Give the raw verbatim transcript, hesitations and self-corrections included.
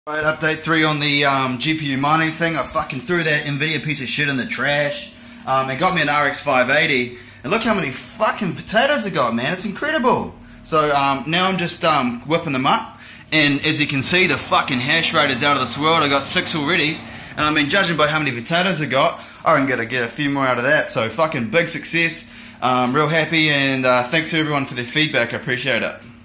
Right, update three on the um, G P U mining thing. I fucking threw that NVIDIA piece of shit in the trash. Um, it got me an R X five eighty. And look how many fucking potatoes it got, man. It's incredible. So um, now I'm just um, whipping them up. And as you can see, the fucking hash rate is out of this world. I got six already. And I mean, judging by how many potatoes I got, I can get a, get a few more out of that. So fucking big success. Um, real happy, and uh, thanks to everyone for their feedback. I appreciate it.